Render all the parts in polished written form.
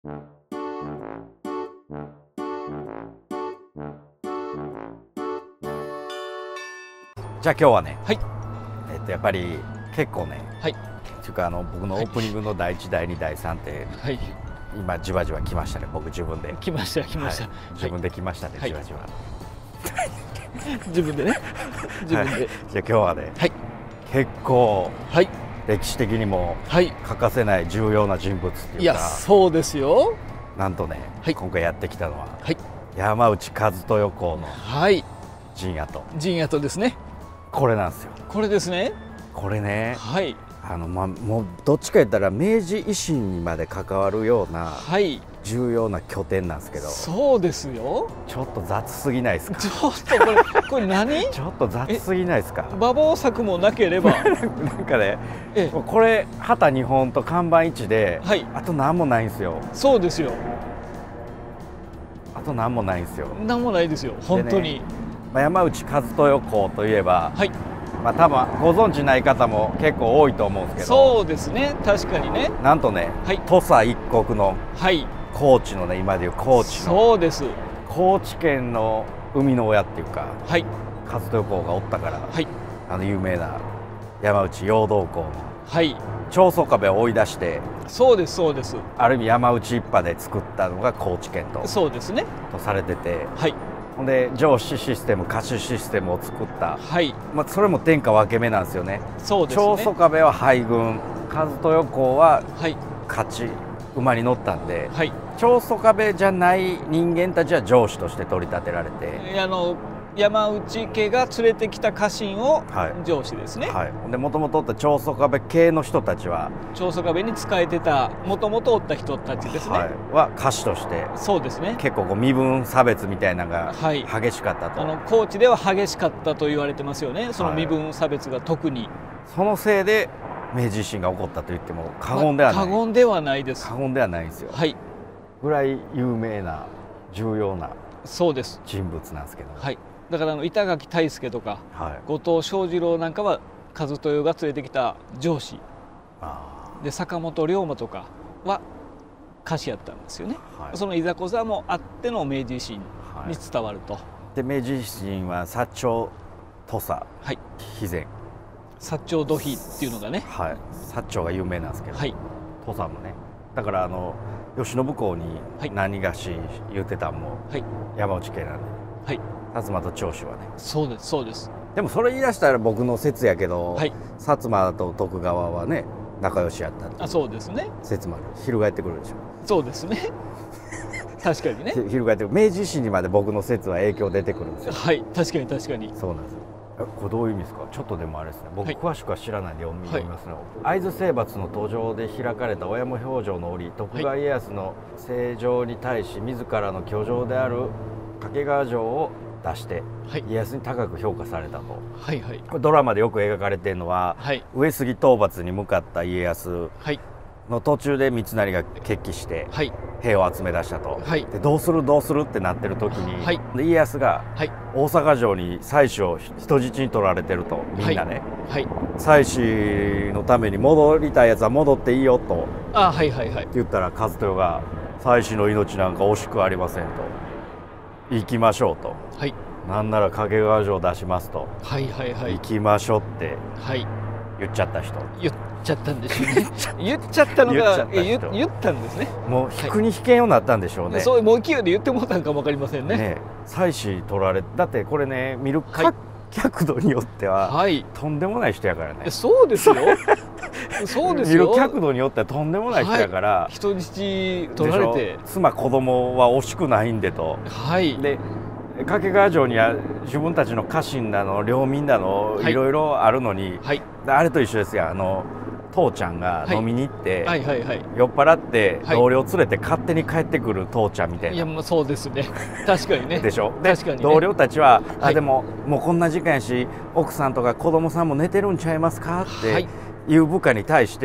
じゃあ今日はね、 はい。 やっぱり結構ね、 はい。 っていうか僕のオープニングの第1、第2、第3って、 はい。 今じわじわ来ましたね。僕自分で来ました来ました。 はい、自分で来ましたね、 はいじわじわ。 自分でね。自分で。 はい、じゃあ今日はね、 はい。 結構はい。 歴史的にもはい。 欠かせない重要な人物っていうか、 いや、そうですよ。 なんとね、 はい今回やってきたのは、 はい。 山内和豊公のはい。 陣跡、 陣跡ですね。 これなんですよ。 これですね。 これね、 はい。 もうどっちか言ったら明治維新にまで関わるようなはい。 重要な拠点なんですけど、 そうですよ。 ちょっと雑すぎないですか？ ちょっとこれ何？ ちょっと雑すぎないですか？ 馬防柵もなければ。 なんかね、もうこれ旗2本と看板1で、 はい。 あと何もないんですよ。 そうですよ。 あと何もないんですよ。 なんもないですよ。本当に。 山内和豊公といえば、 はい。 多分ご存知ない方も結構多いと思うんですけど、 そうですね。確かにね。 なんとね、 はい。 土佐一国のはい。 高知のね、今でいう高知の、 そうです。 高知県の生みの親っていうか、 はい。 和豊公がおったから、 はい。 有名な山内陽道公のはい。 長宗我部を追い出して、 そうですそうです。 ある意味山内一派で作ったのが高知県とそうですね。 されてて、 はい。 ほんで上司システム、下手システムを作った、 はい。 それも天下分け目なんですよね。 そうですね。 長宗我部は敗軍、和豊公ははい。 勝ち馬に乗ったんで、 はい。 長宗我部じゃない人間たちは上司として取り立てられて、 山内家が連れてきた家臣をはい上司ですね。 はい、でもともとおった長宗我部系の人たちは、 長宗我部に仕えてたもともとおった人たちですね。 はい、は家臣としてそうですね。 結構身分差別みたいなのがはい激しかったと、 高知では激しかったと言われてますよね。その身分差別が特に。 そのせいで明治維新が起こったと言っても過言ではない、 過言ではないです。 過言ではないんですよ。 はい。 ぐらい有名な重要なそうです。 人物なんですけど、 はい。だから板垣退助とか、 はい、 後藤象次郎なんかは和豊が連れてきた上司で、坂本龍馬とかは家臣やったんですよね。はい、そのいざこざもあっての明治維新に伝わると。はい、 で明治維新は薩長土佐、はい、肥前薩長土肥っていうのがね、 はい、薩長が有名なんですけど、はい、土佐もね、だから慶喜公に何がし言ってたんも山内家なんで、はい、薩摩と長州はね。 そうですそうです。 でもそれ言い出したら僕の説やけど、はい、薩摩と徳川はね仲良しやったっていう。 そうですね。 説もある。翻ってくるでしょ。 そうですね。確かにね。 翻ってくる。明治維新にまで僕の説は影響出てくるんですよ。 はい、確かに確かに。 そうなんですよ。これどういう意味ですか？ちょっとでもあれですね、僕詳しくは知らないんで読みますね。会津征伐の途上で開かれた小山評定の折、徳川家康の政情に対し自らの居城である掛川城を出して、家康に高く評価されたと。はいはい、これドラマでよく描かれているのは、はい、上杉討伐に向かった家康の途中で三成が決起して、はい、兵を集め出したと。はい、でどうするどうするってなってる時に、はい、で家康が大阪城に妻子を人質に取られてると、みんなね、はいはい、妻子のために戻りたいやつは戻っていいよと言ったら、和豊が妻子の命なんか惜しくありませんと、行きましょうと、はい、なんなら掛川城出しますと、はいはいはい、行きましょうって言っちゃった人、 言っちゃったんでしょうね。言っちゃったのが言ったんですね。もう引くに引けんようになったんでしょうね。 そう、もう勢いで言ってもうたんかも分かりませんね。 妻子取られ、だってこれね、見る角度によっては、はい、とんでもない人やからね。 そうですよ。そうですよ。 見る角度によってはとんでもない人やから、はい、 人質取られて、 妻子供は惜しくないんでと。はい、で掛川城には自分たちの家臣だの領民だの、はい、いろいろあるのに、はい、あれと一緒ですよ。父ちゃんが飲みに行って、酔っ払って同僚連れて勝手に帰ってくる父ちゃんみたいな。 いや、もうそうですね。確かにね。 でしょ。で、ね、同僚たちは、はい、でももうこんな時間やし、奥さんとか子供さんも寝てるんちゃいますかっていう部下に対して、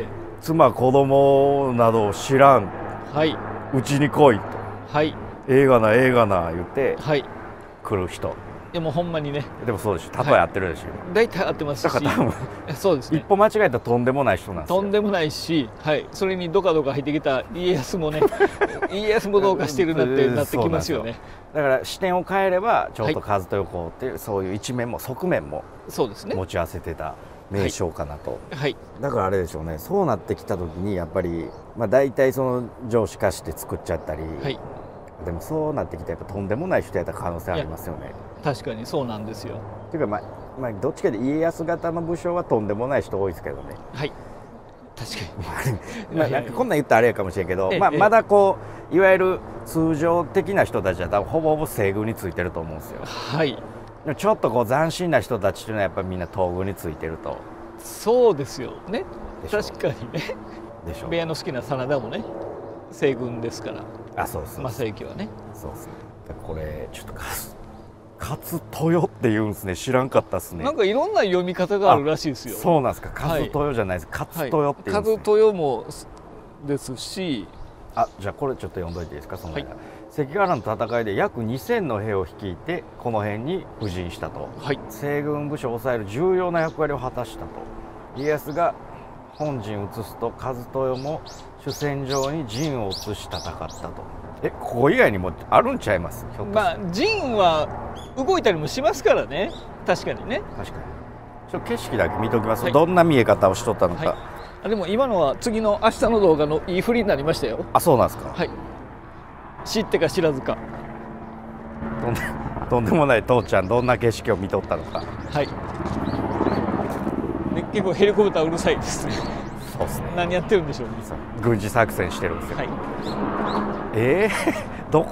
妻子供など知らん、うちに来いと、はい、映画な映画な言って、はい、来る人。 やもうほんまにね。 でもそうでしょ、例え合ってるでしょ。 大体合ってますし。 だから多分そうですね。 一歩間違えたらとんでもない人なんですよ。 とんでもないし、はい、それにどかどか入ってきた家康もね家康もどうかしてるなってなってきますよね。 だから視点を変えればちょっと和豊公っていうそういう一面も側面もそうですね、 持ち合わせてた名将かなと、 はい、 だからあれでしょうね、そうなってきた時にやっぱり、まあ、大体その上司化して作っちゃったり、 はい、 でもそうなってきたらやっぱとんでもない人やった可能性ありますよね。 確かにそうなんですよ。 っていうか、まあ、どっちかで家康型の武将はとんでもない人多いですけどね。 はい、確かにまあなんかこんなん言ったらあれやかもしれんけど、まだこういわゆる通常的な人たちは多分ほぼほぼ西軍についてると思うんですよ。 はい。 でもちょっとこう斬新な人たちっていうのはやっぱりみんな東軍についてると。 そうですよね。確かにね。 でしょ。 部屋の好きな真田もね西軍ですから。 あ、そうそう。 正行はね。 そうですね。これちょっと勝豊って言うんですね。知らんかったですね。 なんかいろんな読み方があるらしいですよ。 そうなんですか。勝豊じゃないです。勝豊って言うんですね。 勝豊もですし。 あ、じゃあこれちょっと読んどいていいですか。その間、関ヶ原の戦いで約2000の兵を率いてこの辺に布陣したと、はい、西軍武将を抑える重要な役割を果たしたと。家康が本陣を移すと和豊も主戦場に陣を移し戦ったと。ここ以外にもあるんちゃいます？ まあ陣は動いたりもしますからね。確かにね。 確かに。ちょっと景色だけ見ときます、はい、どんな見え方をしとったのか、はい、 でも今のは次の明日の動画のいい振りになりましたよ。 あ、そうなんですか。 はい。知ってか知らずか。 とんでもない父ちゃんどんな景色を見とったのか。 はい。で結構ヘリコプターうるさいですね。 そうですね。 何やってるんでしょうね。 軍事作戦してるんですよ。 はい。 ど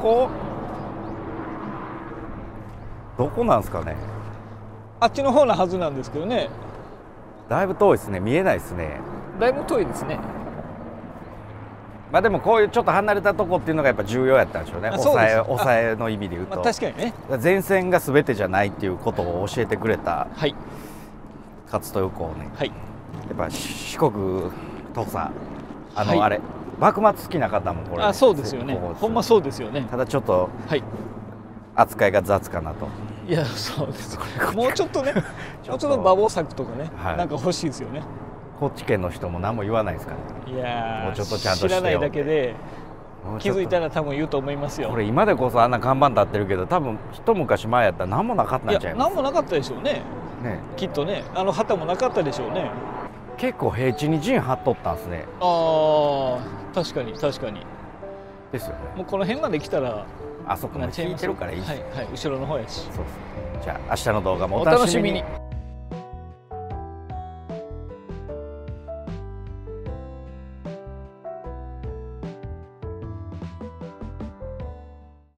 こなんですかね。 あっちの方なはずなんですけどね。 だいぶ遠いですね。見えないですね。 だいぶ遠いですね。 まあでもこういうちょっと離れたとこっていうのがやっぱ重要やったんでしょうね。抑えの意味で言うと、 まあ、確かにね。 前線が全てじゃないっていうことを教えてくれた、 はい、 勝豊公ね、 はい、 やっぱ四国土佐はい、あれ幕末好きな方もこれ、 そうですよね。ほんまそうですよね。 ただちょっと、はい、扱いが雑かなと。 いや、そうです。もうちょっとねもうちょっと馬防柵とかね、はい、なんか欲しいですよね。 高知県の人も何も言わないですからね。 いやもうちょっとちゃんとしてよ。 知らないだけで気づいたら多分言うと思いますよ。 これ今でこそあんな看板立ってるけど、多分一昔前やったら何もなかったんちゃいます？ 何もなかったでしょうね。きっとね、旗もなかったでしょうね。 結構平地に陣張っとったんですね。 ああ、確かに確かに。 ですよね。 もうこの辺まで来たらあそこまで聞いてるからいいし、 はいはい、後ろの方やし。 そうです。じゃあ明日の動画もお楽しみに。